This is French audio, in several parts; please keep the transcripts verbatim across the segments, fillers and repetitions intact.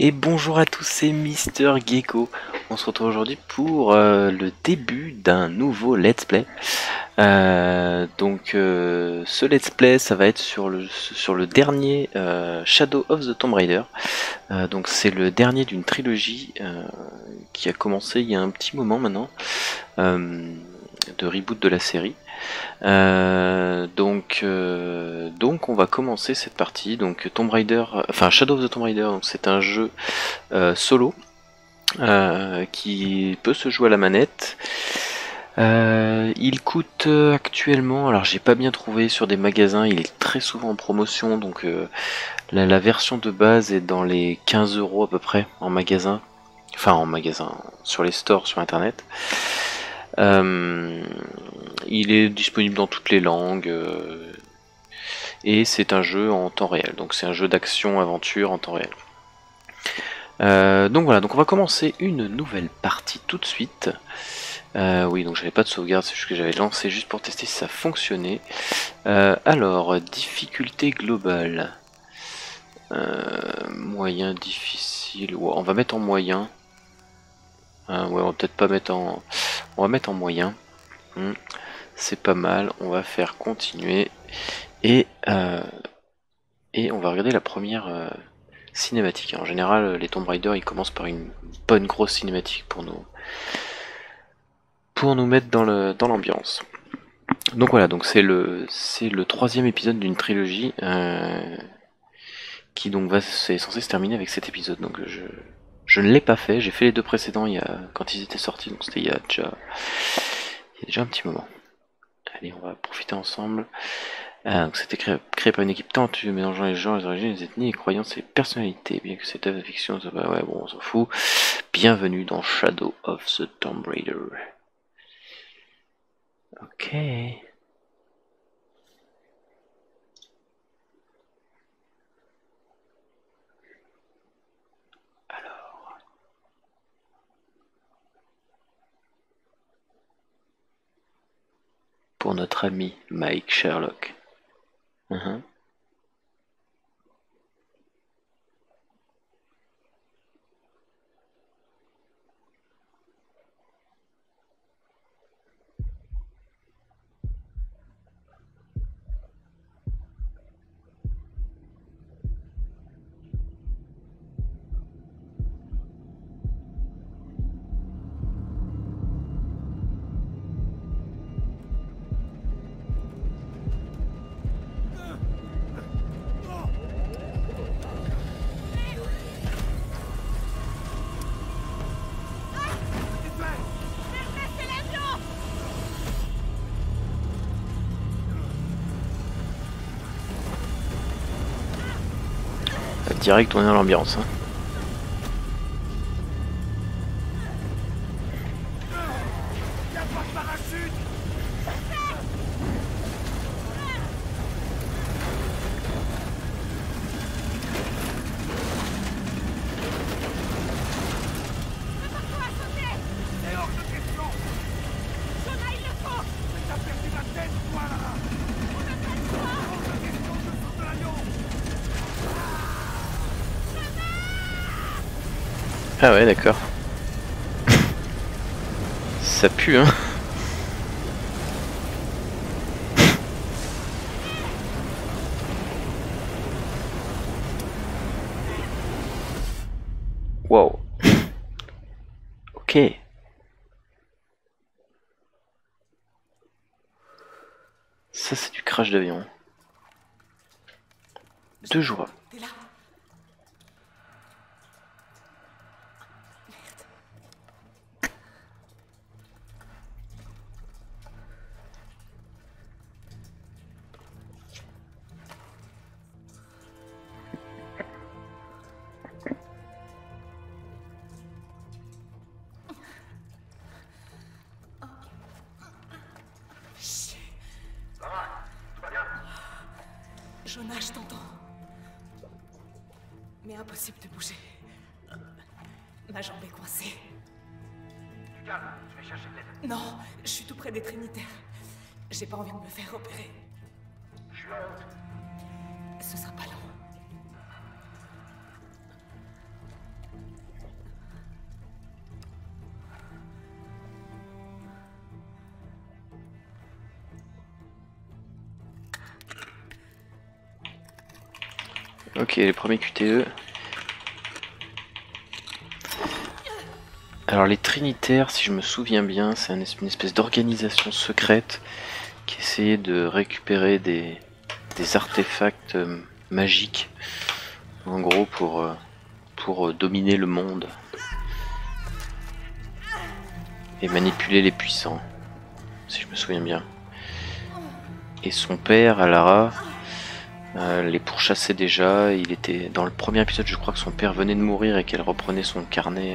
Et bonjour à tous, c'est Mister Gecko. On se retrouve aujourd'hui pour euh, le début d'un nouveau let's play. Euh, donc euh, ce let's play, ça va être sur le sur le dernier euh, Shadow of the Tomb Raider. Euh, donc c'est le dernier d'une trilogie euh, qui a commencé il y a un petit moment maintenant, euh, de reboot de la série. Euh, donc, euh, donc on va commencer cette partie. Donc Tomb Raider, enfin Shadow of the Tomb Raider, donc c'est un jeu euh, solo euh, qui peut se jouer à la manette. Euh, il coûte actuellement, alors j'ai pas bien trouvé sur des magasins, il est très souvent en promotion, donc euh, la, la version de base est dans les quinze euros à peu près en magasin, enfin en magasin, sur les stores sur internet. Euh, il est disponible dans toutes les langues euh, et c'est un jeu en temps réel, donc c'est un jeu d'action aventure en temps réel. Euh, donc voilà, donc on va commencer une nouvelle partie tout de suite. Euh, oui, donc j'avais pas de sauvegarde, c'est juste que j'avais lancé juste pour tester si ça fonctionnait. Euh, alors, difficulté globale. Euh, moyen, difficile. Ouais, on va mettre en moyen. Euh, ouais, on va peut-être pas mettre en. On va mettre en moyen. Hmm, c'est pas mal. On va faire continuer. Et, euh, et on va regarder la première euh, cinématique. En général, les Tomb Raider ils commencent par une bonne grosse cinématique pour nous. Pour nous mettre dans le dans l'ambiance. Donc voilà, donc c'est le c'est le troisième épisode d'une trilogie euh, qui donc va c'est censé se terminer avec cet épisode. Donc je je ne l'ai pas fait, j'ai fait les deux précédents il y a quand ils étaient sortis, donc c'était il y a déjà il y a déjà un petit moment. Allez, on va profiter ensemble. Ah, donc c'était créé, créé par une équipe talentueuse mélangeant les genres, les origines, les ethnies, les croyances et les personnalités. Bien que cette œuvre de fiction, ça, bah ouais, bon, on s'en fout. Bienvenue dans Shadow of the Tomb Raider. Ok. Pour notre ami Mike Sherlock. Uh-huh. Direct, on est dans l'ambiance. Hein. Ah ouais, d'accord. Ça pue, hein. Wow. Ok. Ça, c'est du crash d'avion. Deux jours. T'es là? Jonah, je t'entends. Mais impossible de bouger. Ma jambe est coincée. Tu calmes, je vais chercher de l'aide. Non, je suis tout près des Trinitaires. J'ai pas envie de me faire opérer. Je suis en route. Ce sera pas long. Ok, les premiers Q T E. Alors les Trinitaires, si je me souviens bien, c'est une espèce d'organisation secrète qui essayait de récupérer des, des artefacts euh, magiques, en gros pour, euh, pour euh, dominer le monde et manipuler les puissants, si je me souviens bien. Et son père, Alara, euh, les pourchassait déjà. Il était dans le premier épisode, je crois que son père venait de mourir et qu'elle reprenait son carnet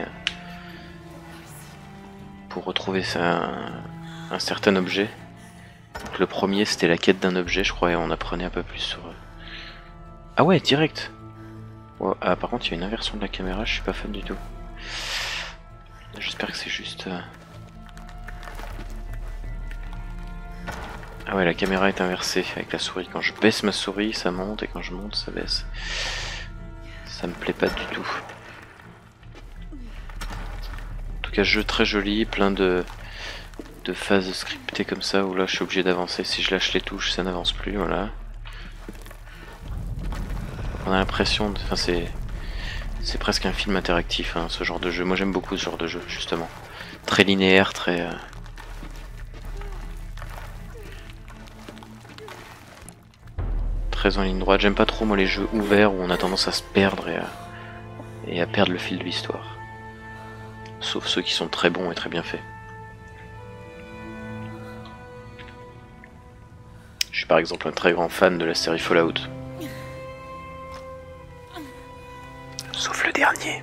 pour retrouver sa, un certain objet. Donc le premier c'était la quête d'un objet, je crois, et on apprenait un peu plus sur... Ah ouais, direct. Oh, ah, par contre il y a une inversion de la caméra, je suis pas fan du tout. J'espère que c'est juste... Ah ouais, la caméra est inversée avec la souris. Quand je baisse ma souris, ça monte, et quand je monte, ça baisse. Ça me plaît pas du tout. En tout cas, jeu très joli, plein de, de phases scriptées comme ça, où là je suis obligé d'avancer. Si je lâche les touches, ça n'avance plus, voilà. On a l'impression, de... enfin c'est... C'est presque un film interactif, hein, ce genre de jeu. Moi j'aime beaucoup ce genre de jeu, justement. Très linéaire, très... Euh... très en ligne droite. J'aime pas trop moi les jeux ouverts où on a tendance à se perdre et à, et à perdre le fil de l'histoire. Sauf ceux qui sont très bons et très bien faits. Je suis par exemple un très grand fan de la série Fallout. Sauf le dernier.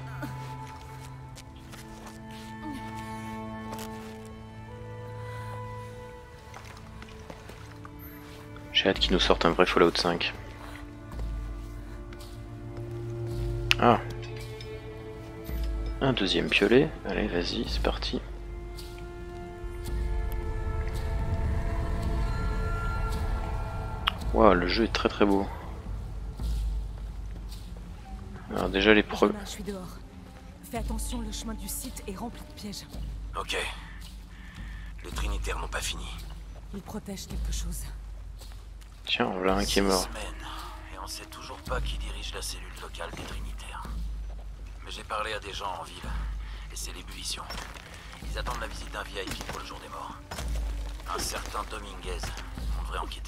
J'ai hâte qu'ils nous sortent un vrai Fallout cinq. Ah. Un deuxième piolet. Allez, vas-y, c'est parti. Waouh, le jeu est très très beau. Alors déjà les premiers... Je suis dehors. Fais attention, le chemin du site est rempli de pièges. Ok. Les Trinitaires n'ont pas fini. Ils protègent quelque chose. Tiens, voilà un qui est mort. Six semaines, et on sait toujours pas qui dirige la cellule locale des Trinitaires. Mais j'ai parlé à des gens en ville, et c'est l'ébullition. Ils attendent la visite d'un V I P pour le jour des morts. Un certain Dominguez. On devrait enquêter.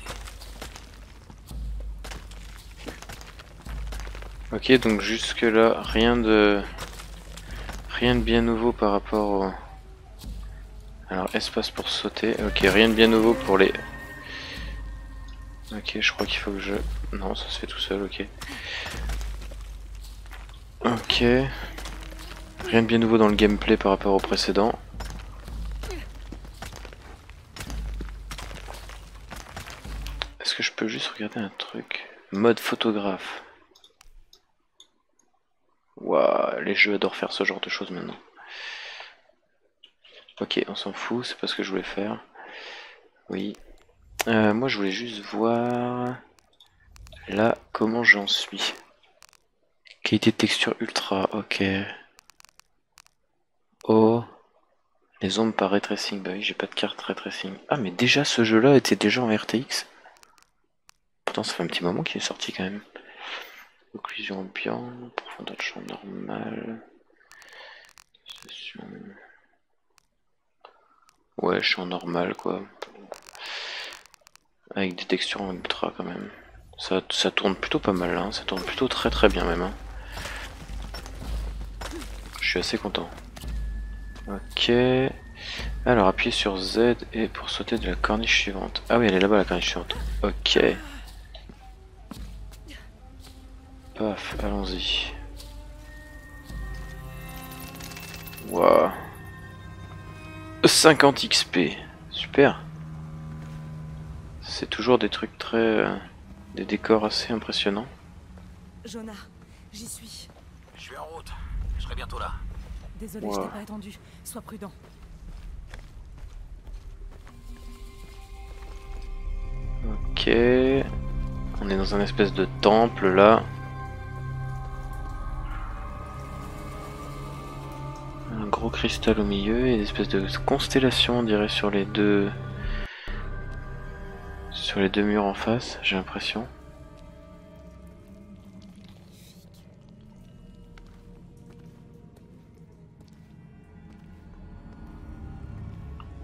Ok, donc jusque là, rien de... Rien de bien nouveau par rapport au... Alors, espace pour sauter. Ok, rien de bien nouveau pour les... Ok, je crois qu'il faut que je... Non, ça se fait tout seul, ok. Ok. Rien de bien nouveau dans le gameplay par rapport au précédent. Est-ce que je peux juste regarder un truc? Mode photographe. Waouh, les jeux adorent faire ce genre de choses maintenant. Ok, on s'en fout, c'est pas ce que je voulais faire. Oui. Euh, moi je voulais juste voir là comment j'en suis. Qualité de texture ultra, ok. Oh, les ombres par ray tracing, bah oui j'ai pas de carte ray tracing. Ah mais déjà ce jeu là était déjà en R T X. Pourtant ça fait un petit moment qu'il est sorti quand même. Occlusion ambiante, profondeur de champ normale. Ouais je suis en normal quoi. Avec des textures en ultra quand même. Ça, ça tourne plutôt pas mal, hein. Ça tourne plutôt très très bien même. Hein. Je suis assez content. Ok. Alors appuyez sur Z et pour sauter de la corniche suivante. Ah oui elle est là-bas la corniche suivante. Ok. Paf, allons-y. Waouh. cinquante X P. Super. C'est toujours des trucs très... Euh, des décors assez impressionnants. Jonah, j'y suis. Je suis en route. Je serai bientôt là. Désolé, Wow. je t'ai pas attendu. Sois prudent. Ok. On est dans un espèce de temple là. Un gros cristal au milieu et une espèce de constellation on dirait sur les deux... Sur les deux murs en face, j'ai l'impression.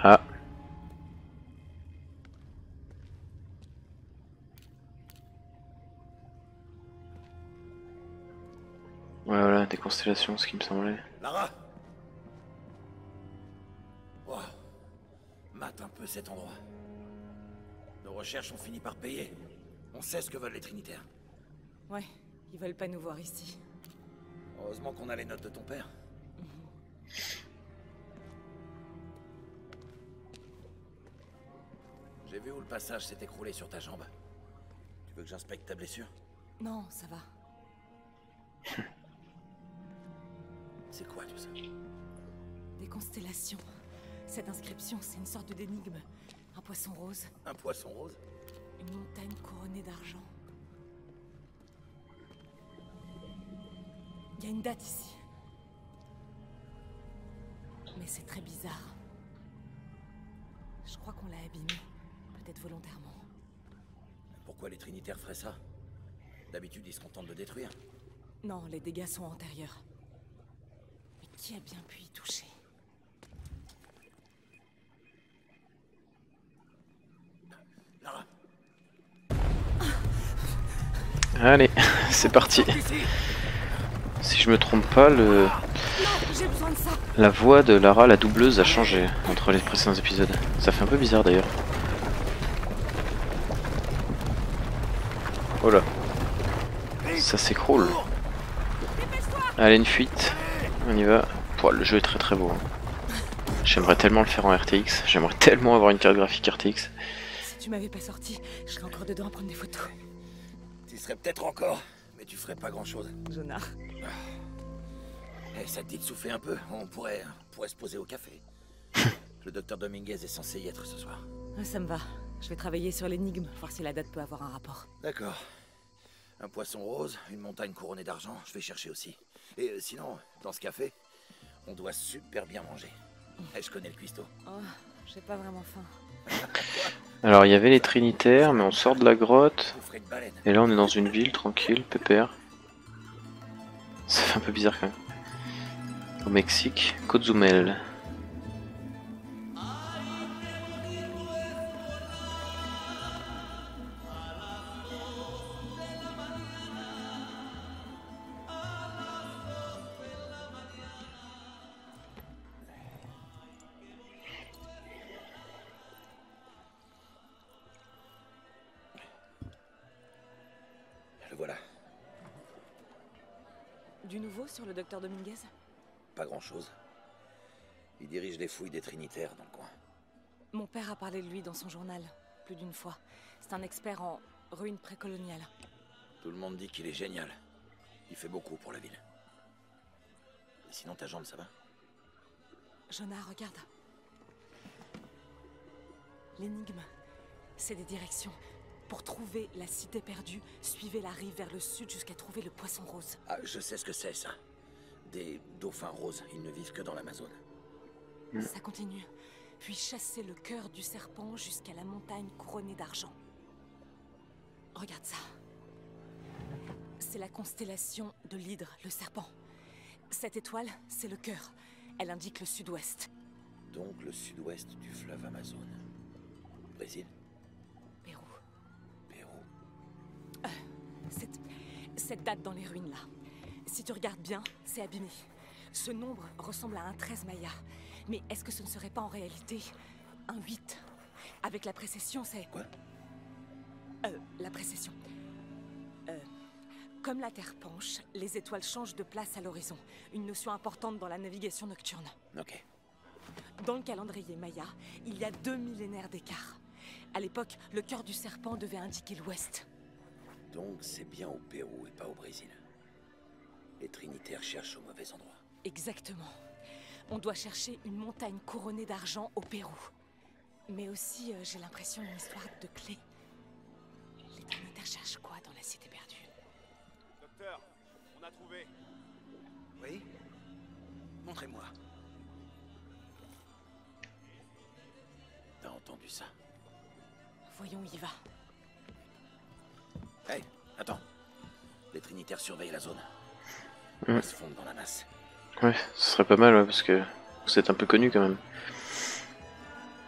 Ah. Ouais, voilà, des constellations, ce qui me semblait. Lara! Oh. Mate un peu cet endroit. Nos recherches ont fini par payer. On sait ce que veulent les Trinitaires. Ouais, ils veulent pas nous voir ici. Heureusement qu'on a les notes de ton père. J'ai vu où le passage s'est écroulé sur ta jambe. Tu veux que j'inspecte ta blessure? Non, ça va. C'est quoi tout ça? Des constellations. Cette inscription, c'est une sorte d'énigme. Un poisson rose, Un poisson rose? une montagne couronnée d'argent. Il y a une date ici. Mais c'est très bizarre. Je crois qu'on l'a abîmé. Peut-être volontairement. Pourquoi les Trinitaires feraient ça? D'habitude, ils se contentent de détruire. Non, les dégâts sont antérieurs. Mais qui a bien pu y toucher? Lara! Allez, c'est parti. Ici! Si je me trompe pas, le... Non, j'ai besoin de ça. la voix de Lara, la doubleuse, a changé entre les précédents épisodes. Ça fait un peu bizarre d'ailleurs. Oh là. Ça s'écroule. Allez, une fuite. On y va. Pouah, le jeu est très très beau. J'aimerais tellement le faire en R T X. J'aimerais tellement avoir une carte graphique R T X. Si tu m'avais pas sorti, je serais encore dedans à prendre des photos. Tu serais peut-être encore, mais tu ferais pas grand-chose. Jonar. Eh, ça te dit de souffler un peu? On pourrait, on pourrait se poser au café. Le docteur Dominguez est censé y être ce soir. Ah, ça me va. Je vais travailler sur l'énigme, voir si la date peut avoir un rapport. D'accord. Un poisson rose, une montagne couronnée d'argent, je vais chercher aussi. Et euh, sinon, dans ce café, on doit super bien manger. Eh, je connais le cuistot. Oh, j'ai pas vraiment faim. Alors, il y avait les Trinitaires, mais on sort de la grotte. Boufferet de baleine. Et là, on est dans une ville, tranquille, pépère. Ça fait un peu bizarre quand même. Au Mexique, Cozumel. Le voilà. Du nouveau sur le docteur Dominguez? Pas grand-chose. Il dirige les fouilles des Trinitaires dans le coin. Mon père a parlé de lui dans son journal, plus d'une fois. C'est un expert en ruines précoloniales. Tout le monde dit qu'il est génial. Il fait beaucoup pour la ville. Et sinon, ta jambe, ça va? Jonar, regarde. L'énigme, c'est des directions. Pour trouver la cité perdue, suivez la rive vers le sud jusqu'à trouver le poisson rose. Ah, je sais ce que c'est, ça. Des dauphins roses, ils ne vivent que dans l'Amazone. Ça continue. Puis chassez le cœur du serpent jusqu'à la montagne couronnée d'argent. Regarde ça. C'est la constellation de l'hydre, le serpent. Cette étoile, c'est le cœur. Elle indique le sud-ouest. Donc le sud-ouest du fleuve Amazone. Brésil? Pérou. Pérou. Cette, cette date dans les ruines là. Si tu regardes bien, c'est abîmé. Ce nombre ressemble à un treize maya. Mais est-ce que ce ne serait pas en réalité un huit? Avec la précession, c'est... Quoi? Euh, la précession. Euh, comme la Terre penche, les étoiles changent de place à l'horizon. Une notion importante dans la navigation nocturne. Ok. Dans le calendrier maya, il y a deux millénaires d'écart. À l'époque, le cœur du serpent devait indiquer l'ouest. Donc c'est bien au Pérou et pas au Brésil. Les Trinitaires cherchent au mauvais endroit. Exactement. On doit chercher une montagne couronnée d'argent au Pérou. Mais aussi, euh, j'ai l'impression d'une histoire de clé. Les Trinitaires cherchent quoi dans la cité perdue? Docteur, on a trouvé. Oui? Montrez-moi. T'as entendu ça? Voyons où il va. Hey, attends. Les Trinitaires surveillent la zone. Mm. Ils se fondent dans la masse. Ouais, ce serait pas mal, ouais, parce que vous êtes un peu connu quand même.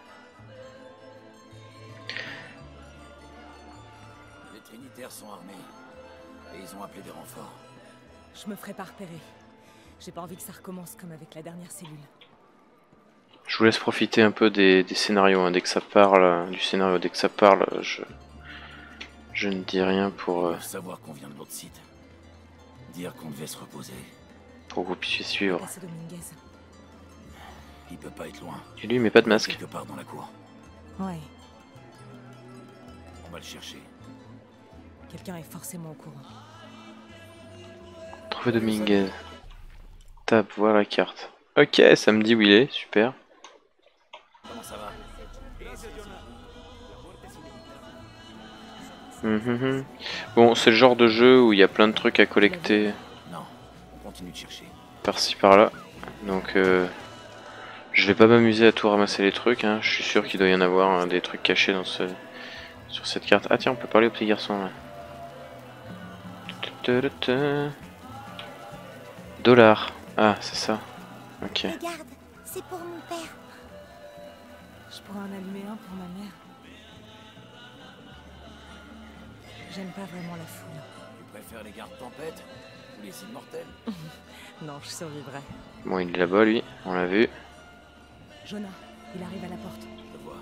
Trinitaires sont armés. Et ils ont appelé des renforts. Je me ferai pas repérer. J'ai pas envie que ça recommence comme avec la dernière cellule. Je vous laisse profiter un peu des, des scénarios, hein. Dès que ça parle, du scénario, dès que ça parle, je, je ne dis rien pour, euh, savoir qu'on vient de l'autre site. Dire qu'on devait se reposer. pour que vous puissiez suivre. Passer Dominguez. Il peut pas être loin. Et lui, il met pas de masque. Quelque part dans la cour. Ouais, On va le chercher. quelqu'un est forcément au courant. Trouver Dominguez. Tape, voilà la carte. Ok, ça me dit où il est, super. Comment ça va? Mhm. Bon, c'est le genre de jeu où il y a plein de trucs à collecter Non, on continue de chercher. par-ci par-là. Donc, euh, je vais pas m'amuser à tout ramasser les trucs. Hein. Je suis sûr qu'il doit y en avoir hein, des trucs cachés dans ce, sur cette carte. Ah tiens, on peut parler au petit garçon là. Dollar. Ah, c'est ça. Ok. Regarde, c'est pour mon père. Je pourrais en allumer un pour ma mère. J'aime pas vraiment la foule. Tu préfères les gardes tempêtes ou les immortels? Non, je survivrai. Bon, il est là-bas lui, on l'a vu. Jonah, il arrive à la porte. Je le vois.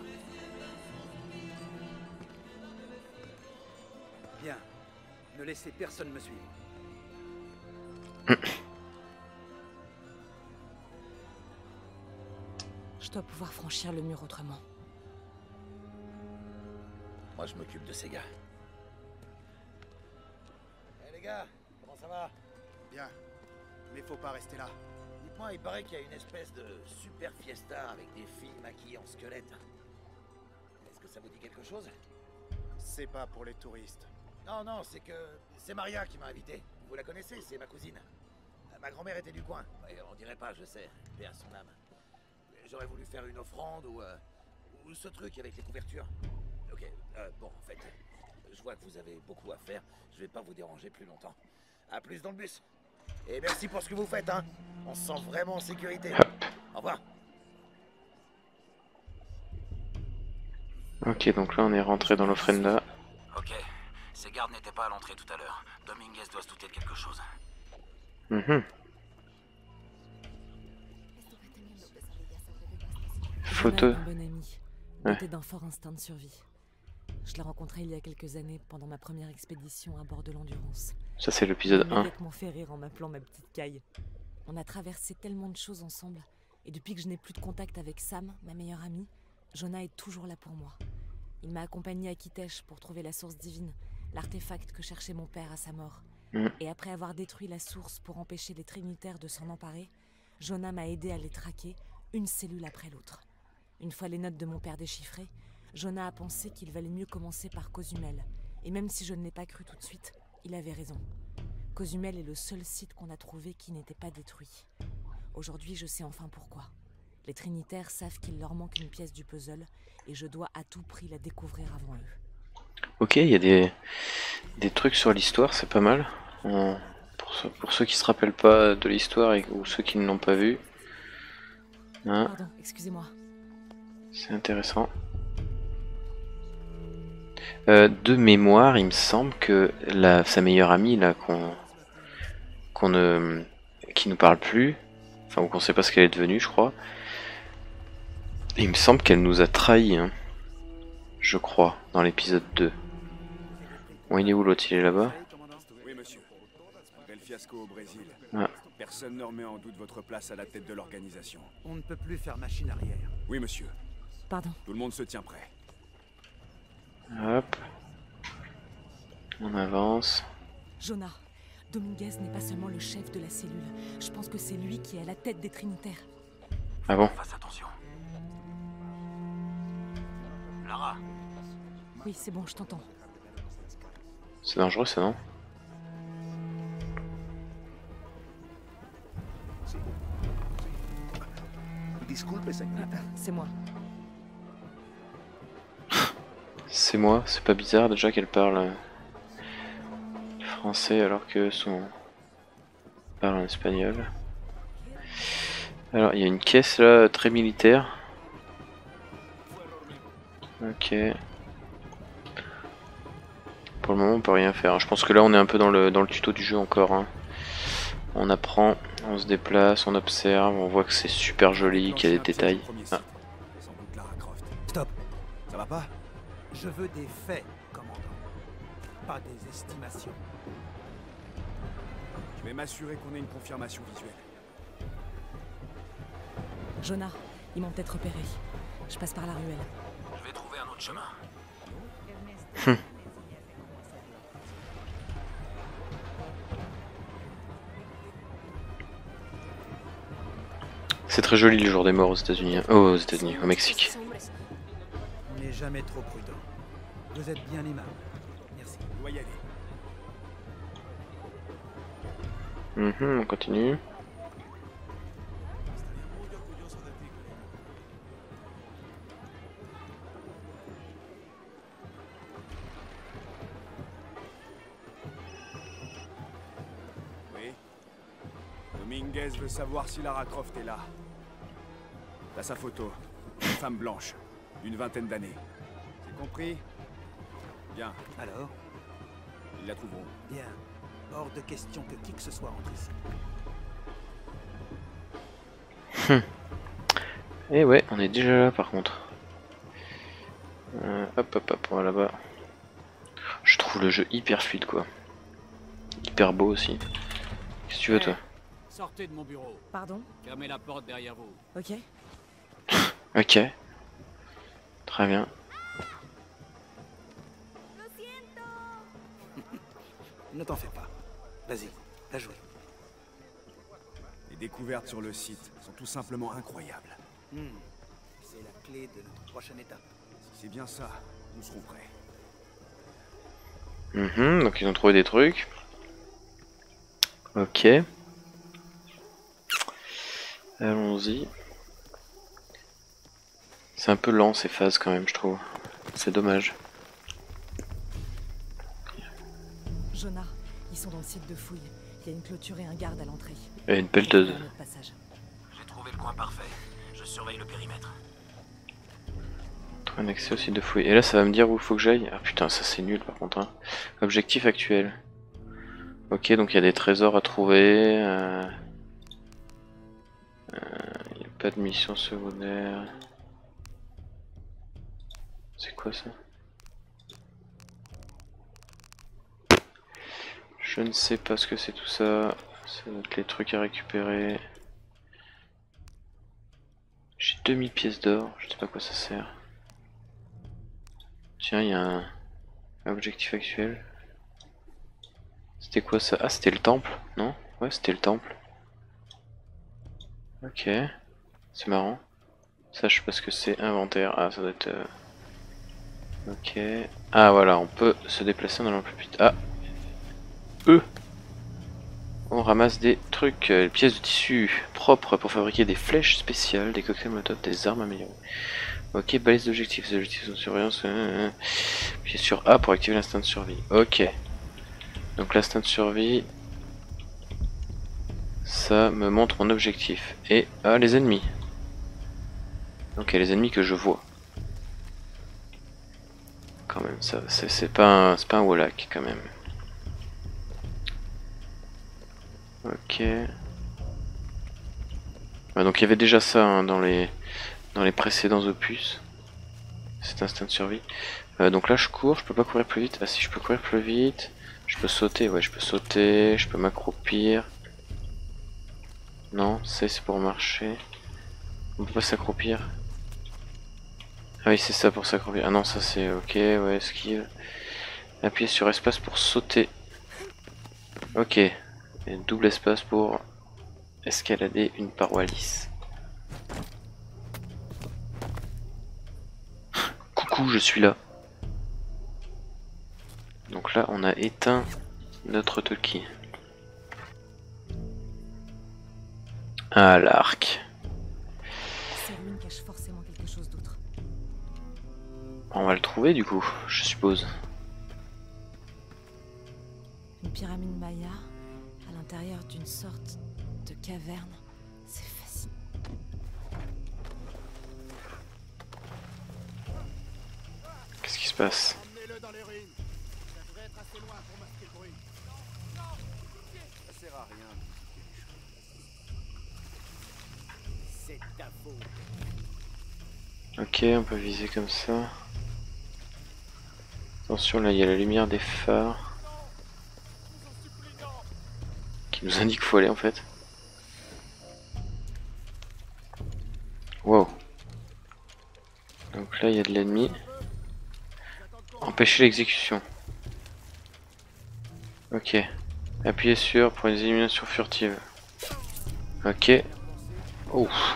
Bien. Ne laissez personne me suivre. Je dois pouvoir franchir le mur autrement. Moi, je m'occupe de ces gars. Eh les gars, comment ça va? Bien. Mais faut pas rester là. Dites-moi, il paraît qu'il y a une espèce de super fiesta avec des filles maquillées en squelette. Est-ce que ça vous dit quelque chose? C'est pas pour les touristes. Non, non, c'est que c'est Maria qui m'a invité. Vous la connaissez, c'est ma cousine. Euh, Ma grand-mère était du coin. Ouais, on dirait pas, je sais. Paix à son âme. J'aurais voulu faire une offrande ou, euh, ou ce truc avec les couvertures. Ok, euh, bon, en fait, je vois que vous avez beaucoup à faire. Je vais pas vous déranger plus longtemps. À plus dans le bus. Et merci pour ce que vous faites, hein. On se sent vraiment en sécurité. Au revoir. Ok, donc là on est rentré dans l'offrenda. Ok, ces gardes n'étaient pas à l'entrée tout à l'heure. Dominguez doit se douter de quelque chose. Mhm. Photo. Jonah est un bon ami, Ouais. doté d'un fort instinct de survie. Je l'ai rencontré il y a quelques années pendant ma première expédition à bord de l'Endurance. Ça c'est Il l'épisode m'a un. immédiatement fait rire en m'appelant ma petite caille. On a traversé tellement de choses ensemble, et depuis que je n'ai plus de contact avec Sam, ma meilleure amie, Jonah est toujours là pour moi. Il m'a accompagné à Kitesh pour trouver la source divine, l'artefact que cherchait mon père à sa mort. Mm. Et après avoir détruit la source pour empêcher les Trinitaires de s'en emparer, Jonah m'a aidé à les traquer, une cellule après l'autre. Une fois les notes de mon père déchiffrées, Jonah a pensé qu'il valait mieux commencer par Cozumel. Et même si je ne l'ai pas cru tout de suite, il avait raison. Cozumel est le seul site qu'on a trouvé qui n'était pas détruit. Aujourd'hui, je sais enfin pourquoi. Les Trinitaires savent qu'il leur manque une pièce du puzzle, et je dois à tout prix la découvrir avant eux. Ok, il y a des, des trucs sur l'histoire, c'est pas mal. On- pour, ceux, pour ceux qui se rappellent pas de l'histoire et- ou ceux qui ne l'ont pas vu, hein, Pardon, excusez-moi. c'est intéressant. Euh, de mémoire, il me semble que la, sa meilleure amie là qu'on qu'on ne qui nous parle plus, enfin ou qu'on sait pas ce qu'elle est devenue, je crois. Il me semble qu'elle nous a trahis, hein, je crois, dans l'épisode deux. Bon, il est où l'autre? Il est là-bas. Oui, monsieur. Après le fiasco au Brésil, Ah. personne ne remet en doute votre place à la tête de l'organisation. On ne peut plus faire machine arrière. Oui, monsieur. Pardon. Tout le monde se tient prêt. Hop. On avance. Jonah, Dominguez n'est pas seulement le chef de la cellule. Je pense que c'est lui qui est à la tête des Trinitaires. Ah bon? Fasse attention. Lara, Oui, c'est bon, je t'entends. C'est dangereux ça, non? C'est moi. C'est moi, c'est pas bizarre déjà qu'elle parle euh, français alors que son parle en espagnol. Alors il y a une caisse là très militaire. Ok. Pour le moment on peut rien faire. Je pense que là on est un peu dans le, dans le tuto du jeu encore. Hein. On apprend, on se déplace, on observe, on voit que c'est super joli, qu'il y a des détails. Ah. Sans doute Lara Croft. Stop. Ça va pas? Je veux des faits, commandant. Pas des estimations. Je vais m'assurer qu'on ait une confirmation visuelle. Jonah, ils m'ont peut-être repéré. Je passe par la ruelle. Je vais trouver un autre chemin. C'est très joli le jour des morts aux États-Unis. Hein. Oh, aux États-Unis, au Mexique. On n'est jamais trop prudent. Vous êtes bien aimable. Merci. On doit y aller. Mhm, on continue. Oui. Dominguez veut savoir si Lara Croft est là. T'as sa photo. Une femme blanche. D'une vingtaine d'années. C'est compris? Bien. Alors? Ils la trouveront. Bien. Hors de question que qui que ce soit entre ici. Et ouais, on est déjà là par contre. Euh, hop hop hop, on va là-bas. Je trouve le jeu hyper fluide quoi. Hyper beau aussi. Qu'est-ce que tu veux toi? Sortez de mon bureau. Pardon? Fermez la porte derrière vous. Ok. Ok. Très bien. Ne t'en fais pas. Vas-y, à jouer. Les découvertes sur le site sont tout simplement incroyables. Hmm. C'est la clé de notre prochaine étape. Si c'est bien ça, nous serons prêts. Mhm, donc ils ont trouvé des trucs. Ok. Allons-y. C'est un peu lent ces phases quand même, je trouve. C'est dommage. Jonah, ils sont dans le site de fouille. Il y a une clôture et un garde à l'entrée. Et une pelleteuse. Un autre passage. J'ai trouvé le coin parfait. Je surveille le périmètre. Un accès au site de fouille. Et là ça va me dire où il faut que j'aille. Ah putain, ça c'est nul par contre. Hein. Objectif actuel. Ok, donc il y a des trésors à trouver. Euh... Euh... Il n'y a pas de mission secondaire. C'est quoi ça? Je ne sais pas ce que c'est tout ça. Ça doit être les trucs à récupérer. J'ai deux mille pièces d'or. Je sais pas à quoi ça sert. Tiens, il y a un objectif actuel. C'était quoi ça? Ah, c'était le temple, non? Ouais, c'était le temple. Ok. C'est marrant. Ça, je sais pas ce que c'est. Inventaire. Ah, ça doit être... Euh... Ok. Ah, voilà, on peut se déplacer en allant plus vite. Ah! E. On ramasse des trucs, euh, pièces de tissu propres pour fabriquer des flèches spéciales, des cocktails molotov, des armes améliorées. Ok, balise d'objectifs, les objectifs sont de surveillance. Euh, Puis sur A pour activer l'instinct de survie. Ok. Donc l'instinct de survie, ça me montre mon objectif. Et ah, les ennemis. Ok, les ennemis que je vois. Quand même, ça, c'est pas un, c'est pas un Wallach quand même. Ok. Ouais, donc il y avait déjà ça hein, dans les dans les précédents opus. Cet instinct de survie. Euh, donc là je cours, je peux pas courir plus vite. Ah si, je peux courir plus vite. Je peux sauter, ouais, je peux sauter, je peux m'accroupir. Non, ça c'est pour marcher. On peut pas s'accroupir. Ah oui, c'est ça pour s'accroupir. Ah non, ça c'est ok, ouais, esquive. Appuyez sur espace pour sauter. Ok. Et double espace pour escalader une paroi lisse. Coucou, je suis là. Donc là, on a éteint notre Toki. Ah, l'arc. Ces ruines cachent forcément quelque chose d'autre. On va le trouver du coup, je suppose. Une pyramide maya à l'intérieur d'une sorte de caverne. C'est fascinant. Qu'est-ce qui se passe? Emmenez-le dans les ruines. Ça devrait être Ok, on peut viser comme ça. Attention, là il y a la lumière des phares qui nous indique où faut aller en fait. Wow. Donc là il y a de l'ennemi. Empêcher l'exécution. Ok. Appuyez sur pour une élimination furtive. Ok. Ouf.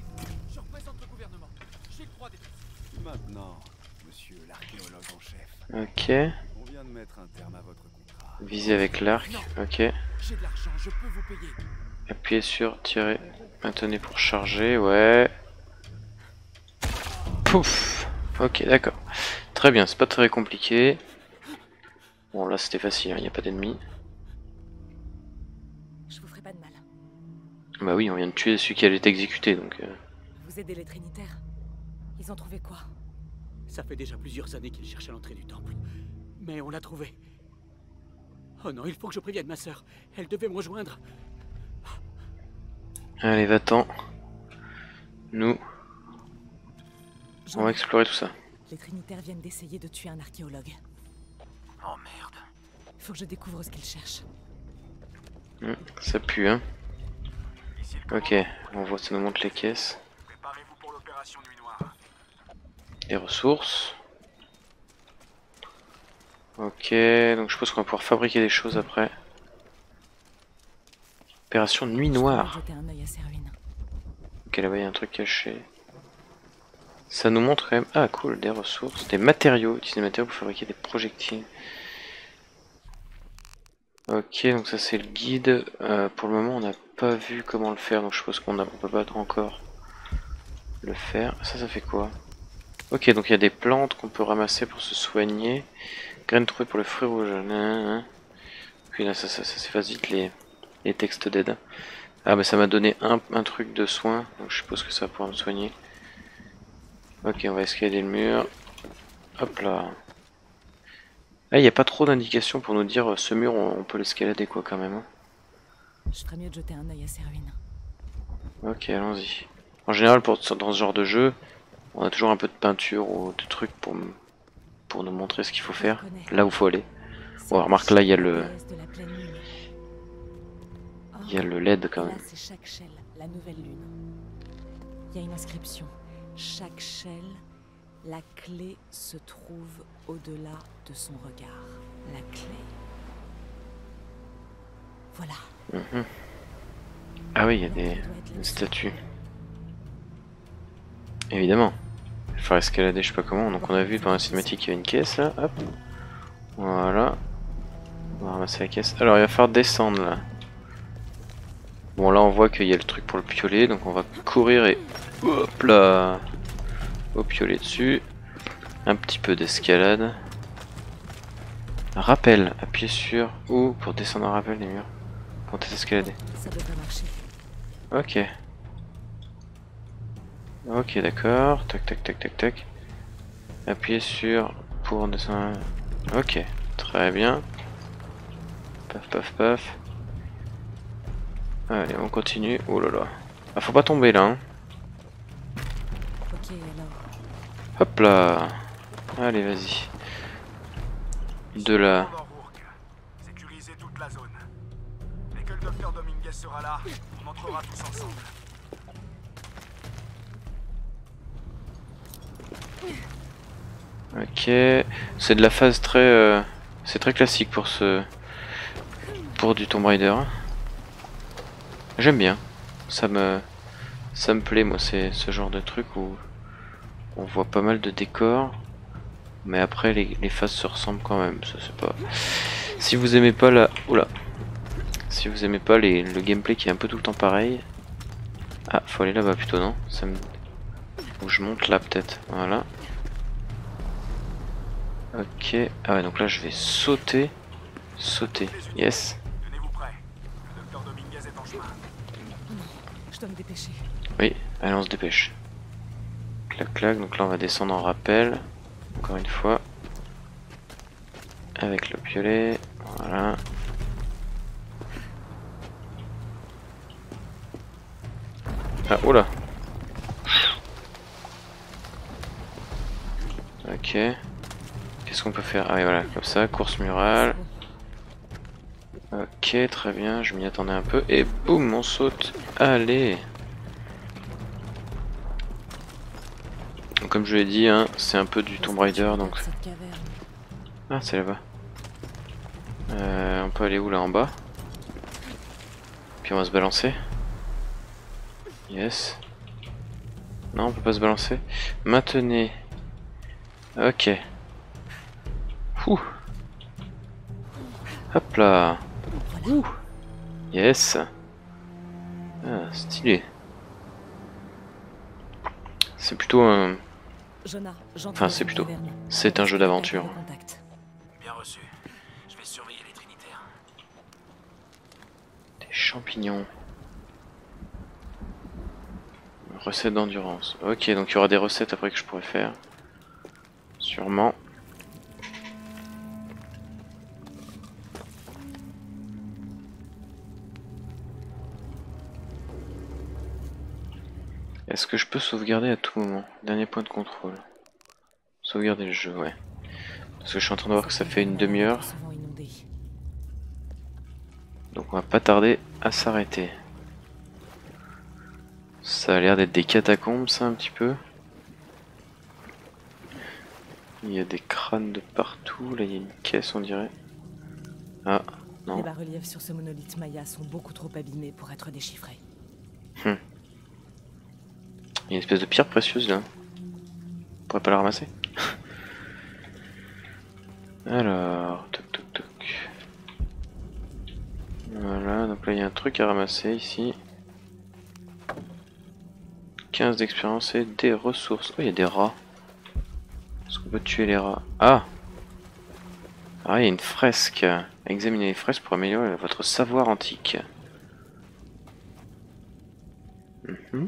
Maintenant, monsieur l'archéologue en chef. Ok. On vient de mettre un terme à votre contrat. Viser avec l'arc. Ok. J'ai de l'argent, je peux vous payer. Appuyez sur tirer. Maintenez pour charger. Ouais. Pouf. Ok, d'accord. Très bien, c'est pas très compliqué. Bon, là c'était facile, il hein, n'y a pas d'ennemis. Je vous ferai pas de mal. Bah oui, on vient de tuer celui qui allait être exécuté donc. Euh... Vous aidez les Trinitaires. Ils ont trouvé quoi? Ça fait déjà plusieurs années qu'ils cherchent à l'entrée du temple. Mais on l'a trouvé. Oh non, il faut que je prévienne ma sœur. Elle devait me rejoindre. Allez, va-t'en. Nous, on va explorer tout ça. Les Trinitaires viennent d'essayer de tuer un archéologue. Oh merde. Il faut que je découvre ce qu'ils cherchent. Hum, ça pue, hein. Ok, on voit, ça nous montre les caisses. Préparez-vous pour l'opération Nuit Noire. Les ressources. Ok, donc je pense qu'on va pouvoir fabriquer des choses après. Opération Nuit Noire. Jeter un œil à ces ruines. Ok, là-bas il y a un truc caché. Ça nous montre quand même... Ah cool, des ressources, des matériaux. Utiliser des matériaux pour fabriquer des projectiles. Ok, donc ça c'est le guide. Euh, pour le moment on n'a pas vu comment le faire, donc je suppose qu'on ne peut pas encore le faire. Ça, ça fait quoi? Ok, donc il y a des plantes qu'on peut ramasser pour se soigner. Graines trouvées pour le fruit rouge. Puis là ça, ça, ça s'efface vite les, les textes d'aide. Ah bah ça m'a donné un, un truc de soin, donc je suppose que ça va pouvoir me soigner. Ok, on va escalader le mur. Hop là. Ah, il n'y a pas trop d'indications pour nous dire ce mur on, on peut l'escalader quoi quand même. Hein. Je ferais mieux de jeter un œil à ces ruines. Ok, allons-y. En général, pour, dans ce genre de jeu, on a toujours un peu de peinture ou de trucs pour, pour nous montrer ce qu'il faut faire, là où il faut aller. Bon, remarque là, il y a le... Il y a le L E D quand même. Là, c'est chaque Shell, la nouvelle lune. Il y a une inscription. Chaque Shell, la clé se trouve au-delà de son regard. La clé. Voilà. Mmh. Ah oui, il y a des, des statues. Évidemment. Il va falloir escalader, je sais pas comment. Donc on a vu dans la cinématique qu'il y a une caisse là. Hop. Voilà. On va ramasser la caisse. Alors il va falloir descendre là. Bon là on voit qu'il y a le truc pour le piolet. Donc on va courir et... Hop là. Au piolet dessus. Un petit peu d'escalade. Rappel. Appuyez sur ou pour descendre en rappel les murs. Pour peut-être escalader. Ça devrait marcher. Ok. Ok, d'accord. Tac, tac, tac, tac, tac. Appuyez sur pour descendre. Ok, très bien. Paf, paf, paf. Allez, on continue. Oh là là. Ah, faut pas tomber là. Hein. Ok, alors. Hop là. Allez, vas-y. De là. Sécuriser toute la zone. Dès que le docteur Dominguez sera là, on entrera tous ensemble. Ok. C'est de la phase très... Euh... C'est très classique pour ce... Pour du Tomb Raider. J'aime bien. Ça me... Ça me plaît, moi, c'est ce genre de truc où... On voit pas mal de décors. Mais après, les, les phases se ressemblent quand même. Ça, c'est pas... Si vous aimez pas la... Oula. Si vous aimez pas les... le gameplay qui est un peu tout le temps pareil... Ah, faut aller là-bas plutôt, non? Ça me... Ou je monte là, peut-être. Voilà. Ok. Ah ouais, donc là, je vais sauter. Sauter. Yes. Tenez-vous prêts. Le docteur Dominguez est en chemin. Oh non, je dois me dépêcher. Oui, allez, on se dépêche. Clac, clac. Donc là, on va descendre en rappel. Encore une fois. Avec le piolet. Voilà. Ah, oula. Ok. Qu'est-ce qu'on peut faire? Ah oui, voilà, comme ça, course murale. Ok, très bien, je m'y attendais un peu. Et boum, on saute. Allez. Donc, comme je l'ai dit, hein, c'est un peu du Tomb Raider, donc... Ah, c'est là-bas. Euh, on peut aller où, là, en bas? Puis on va se balancer. Yes. Non, on peut pas se balancer. Maintenez. Ok. Ouh. Hop là. Ouh. Yes. Ah, stylé. C'est plutôt un... Enfin, c'est plutôt... C'est un jeu d'aventure. Bien reçu. Je vais surveiller les Trinitaires. Des champignons. Recette d'endurance. Ok, donc il y aura des recettes après que je pourrais faire. Sûrement. Est-ce que je peux sauvegarder à tout moment? Dernier point de contrôle. Sauvegarder le jeu, ouais. Parce que je suis en train de voir que ça fait une demi-heure. Donc on va pas tarder à s'arrêter. Ça a l'air d'être des catacombes, ça, un petit peu. Il y a des crânes de partout. Là, il y a une caisse, on dirait. Ah, non. Les bas-reliefs sur ce monolithe maya sont beaucoup trop abîmés pour être déchiffrés. Hum. Il y a une espèce de pierre précieuse, là. On pourrait pas la ramasser? Alors, toc toc toc. Voilà, donc là, il y a un truc à ramasser, ici. quinze d'expérience et des ressources. Oh, il y a des rats. Est-ce qu'on peut tuer les rats? Ah! Ah, il y a une fresque. Examinez les fresques pour améliorer votre savoir antique. Mm-hmm.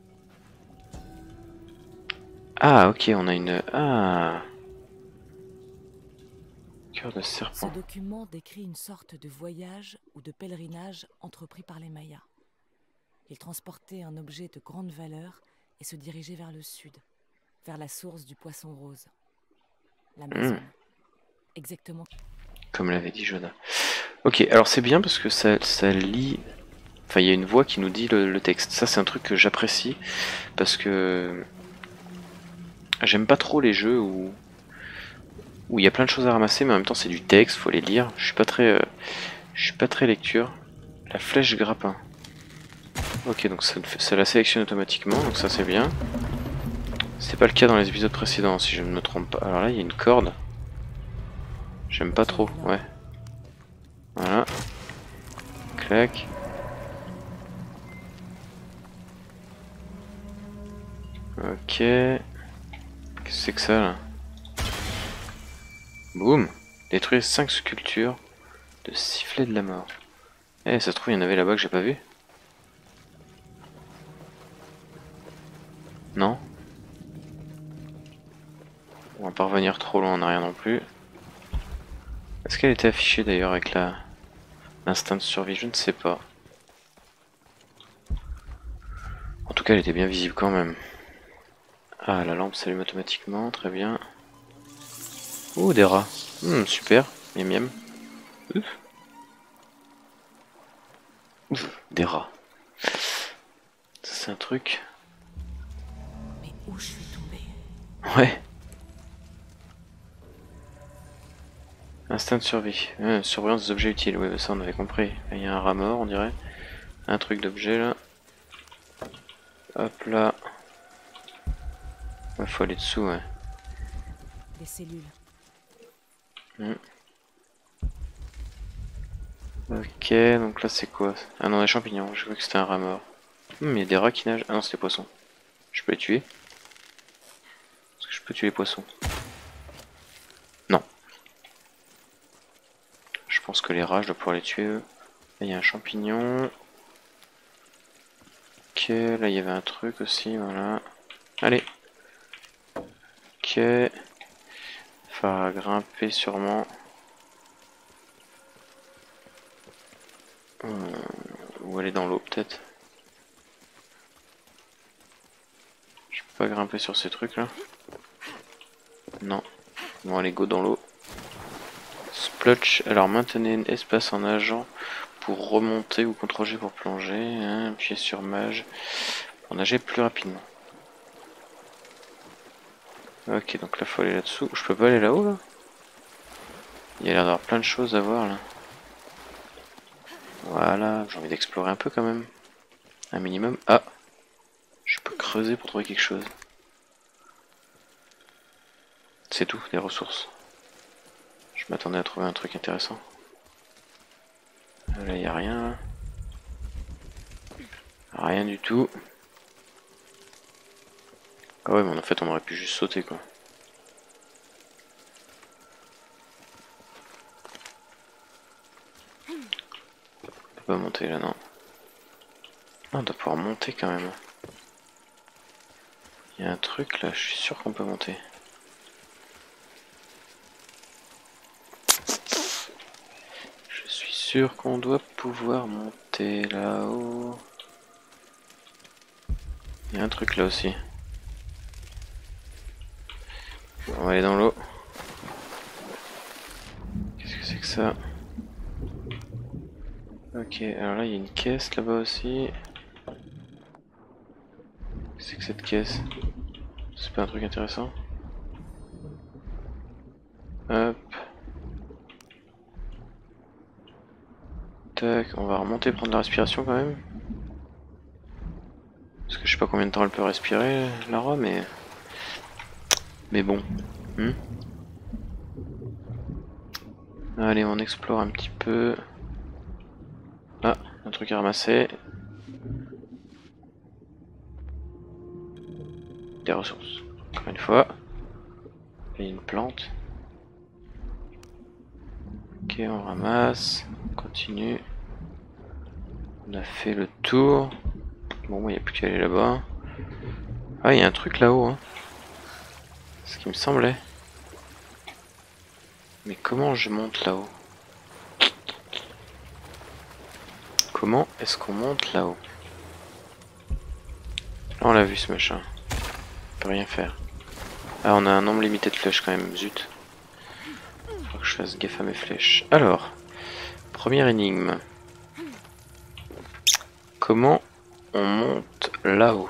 Ah, ok, on a une... Ah! Cœur de serpent. Ce document décrit une sorte de voyage ou de pèlerinage entrepris par les Mayas. Ils transportaient un objet de grande valeur et se dirigeaient vers le sud, vers la source du poisson rose. L'Amazone. Mmh. Exactement. Comme l'avait dit Joda. Ok, alors c'est bien parce que ça, ça lit... Enfin, il y a une voix qui nous dit le, le texte. Ça, c'est un truc que j'apprécie parce que... J'aime pas trop les jeux où... où il y a plein de choses à ramasser, mais en même temps c'est du texte, faut les lire. Je suis pas très... Euh... Je suis pas très lecture. La flèche grappin. Ok, donc ça, ça la sélectionne automatiquement, donc ça c'est bien. C'est pas le cas dans les épisodes précédents, si je ne me trompe pas. Alors là, il y a une corde. J'aime pas trop, ouais. Voilà. Clac. Ok. Qu'est-ce que c'est que ça, là? Boum. Détruire cinq sculptures de sifflet de la mort. Eh, ça se trouve, il y en avait là-bas que j'ai pas vu. Non? On va pas revenir trop loin en arrière non plus. Est-ce qu'elle était affichée d'ailleurs avec la l'instinct de survie? Je ne sais pas. En tout cas, elle était bien visible quand même. Ah, la lampe s'allume automatiquement, très bien. Oh, des rats. Hmm, super, miam miam. Ouf. Ouf, des rats. C'est un truc. Mais où je suis tombé? Ouais. Instinct de survie. Euh, surveillance des objets utiles. Oui, ça on avait compris. Il y a un rat mort, on dirait. Un truc d'objet là. Hop là. Il faut aller dessous, ouais. Des cellules. Hmm. Ok, donc là c'est quoi? Ah non, des champignons. Je crois que c'était un rat mort. Hmm, il y a des rats qui nagent. Ah non, c'est des poissons. Je peux les tuer? Est-ce que je peux tuer les poissons? Non. Je pense que les rats, je dois pouvoir les tuer eux. Là, il y a un champignon. Ok, là il y avait un truc aussi, voilà. Allez. Ok. Faut grimper sûrement. Euh, ou aller dans l'eau peut-être. Je peux pas grimper sur ces trucs là. Non. Bon, allez, go dans l'eau. Splotch. Alors, maintenez espace en nageant pour remonter ou contrôle G pour plonger. Hein, appuyez sur mage pour nager plus rapidement. Ok, donc là, faut aller là-dessous. Je peux pas aller là-haut, là? Il y a l'air d'avoir plein de choses à voir, là. Voilà, j'ai envie d'explorer un peu, quand même. Un minimum. Ah! Je peux creuser pour trouver quelque chose. C'est tout, des ressources. Je m'attendais à trouver un truc intéressant. Là, il n'y a rien. Là. Rien du tout. Ah ouais, mais en fait, on aurait pu juste sauter, quoi. On peut pas monter là, non. Ah, on doit pouvoir monter quand même. Il y a un truc là, je suis sûr qu'on peut monter. Je suis sûr qu'on doit pouvoir monter là-haut. Il y a un truc là aussi. On va aller dans l'eau. Qu'est-ce que c'est que ça? Ok, alors là il y a une caisse là-bas aussi. Qu'est-ce que c'est que cette caisse? C'est pas un truc intéressant? Hop. Tac, on va remonter prendre la respiration quand même. Parce que je sais pas combien de temps elle peut respirer, Lara, mais... Mais bon. Hmm. Allez, on explore un petit peu. Ah, un truc à ramasser. Des ressources. Encore une fois. Il y a une plante. Ok, on ramasse. On continue. On a fait le tour. Bon, il n'y a plus qu'à aller là-bas. Ah, il y a un truc là-haut. Hein. Ce qui me semblait. Mais comment je monte là-haut? Comment est-ce qu'on monte là-haut? Là, on l'a vu ce machin. On peut rien faire. Ah, on a un nombre limité de flèches quand même, zut. Faut que je fasse gaffe à mes flèches. Alors, première énigme. Comment on monte là-haut?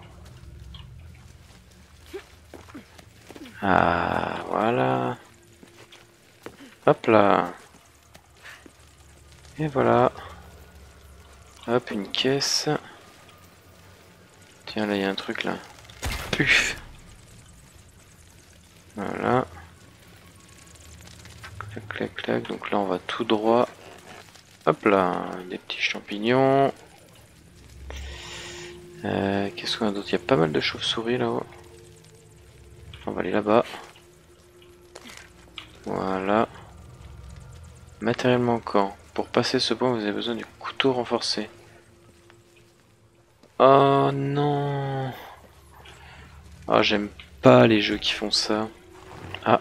Ah, voilà. Hop là. Et voilà. Hop, une caisse. Tiens, là, il y a un truc là. Puf. Voilà. Clac, clac, clac. Donc là, on va tout droit. Hop là, des petits champignons. Euh, Qu'est-ce qu'on a d'autre? Il y a pas mal de chauves-souris là-haut. On va aller là-bas. Voilà. Matériel manquant. Pour passer ce point, vous avez besoin du couteau renforcé. Oh non. Oh, j'aime pas les jeux qui font ça. Ah.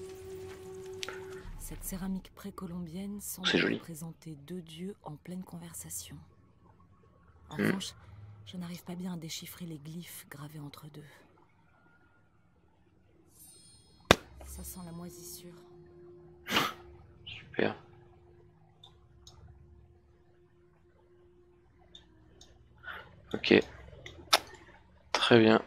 Cette céramique précolombienne semble représenter deux dieux en pleine conversation. En hmm. revanche, je n'arrive pas bien à déchiffrer les glyphes gravés entre deux. Ça sent la moisissure. Super. Ok. Très bien.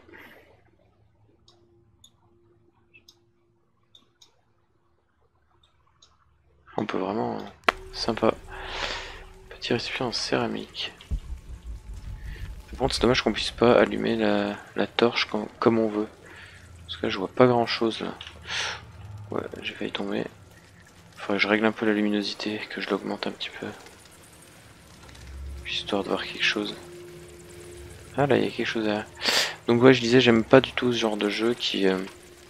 On peut vraiment... Sympa. Petit récipient en céramique. Par contre, c'est dommage qu'on puisse pas allumer la, la torche comme, comme on veut. Parce que là, je vois pas grand chose là. Ouais, j'ai failli tomber. Faudrait que je règle un peu la luminosité, que je l'augmente un petit peu. Histoire de voir quelque chose. Ah là, il y a quelque chose à... Donc ouais, je disais, j'aime pas du tout ce genre de jeu qui... Euh...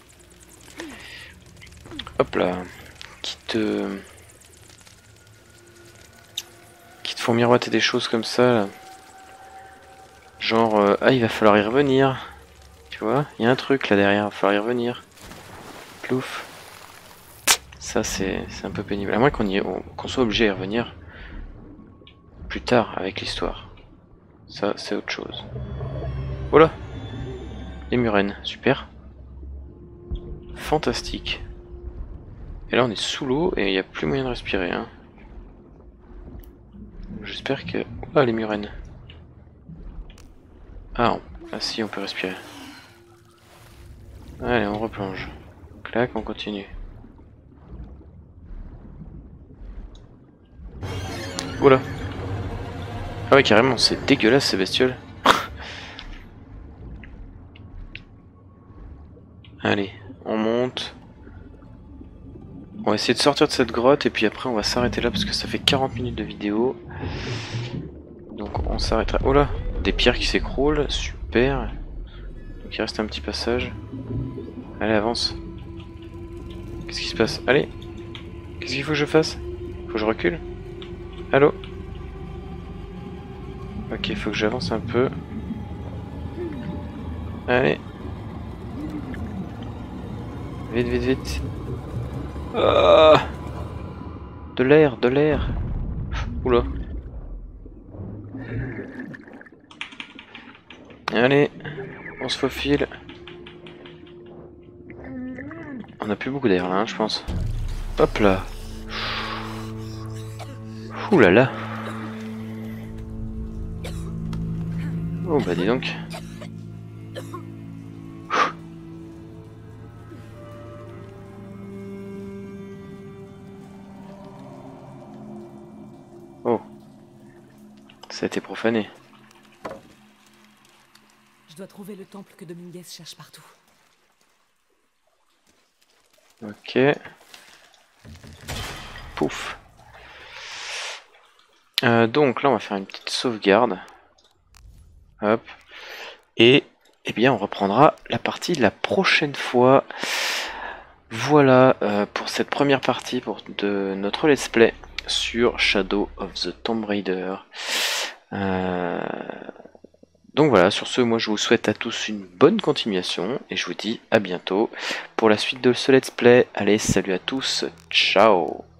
Hop là. Qui te... Qui te font miroiter des choses comme ça, là. Genre, euh... ah, il va falloir y revenir. Tu vois, il y a un truc là derrière, il va falloir y revenir. Plouf. Ça, c'est un peu pénible. À moins qu'on y... qu'on soit obligé d'y revenir plus tard avec l'histoire. Ça, c'est autre chose. Voilà. Les murènes, super. fantastique. Et là on est sous l'eau et il n'y a plus moyen de respirer. Hein. J'espère que... Ah les murènes. Ah, on... ah si on peut respirer. Allez on replonge. Clac, on continue. Oula. Ah ouais carrément c'est dégueulasse ces bestioles. Allez, on monte. On va essayer de sortir de cette grotte et puis après on va s'arrêter là parce que ça fait quarante minutes de vidéo. Donc on s'arrêtera. Oh là, des pierres qui s'écroulent, super. Donc il reste un petit passage. Allez avance. Qu'est-ce qui se passe? Allez. Qu'est-ce qu'il faut que je fasse? Faut que je recule? Allô? Ok, faut que j'avance un peu. Allez. Vite, vite, vite. Ah, de l'air, de l'air. Oula. Allez, on se faufile. On a plus beaucoup d'air là, hein, je pense. Hop là. Ouh là là. Oh bah dis donc. Oh. Ça a été profané. Je dois trouver le temple que Dominguez cherche partout. Ok. Pouf. Euh, donc là on va faire une petite sauvegarde. Hop. Et eh bien on reprendra la partie la prochaine fois. Voilà euh, pour cette première partie pour de notre let's play sur Shadow of the Tomb Raider. Euh... Donc voilà, sur ce, moi je vous souhaite à tous une bonne continuation et je vous dis à bientôt pour la suite de ce let's play. Allez, salut à tous, ciao!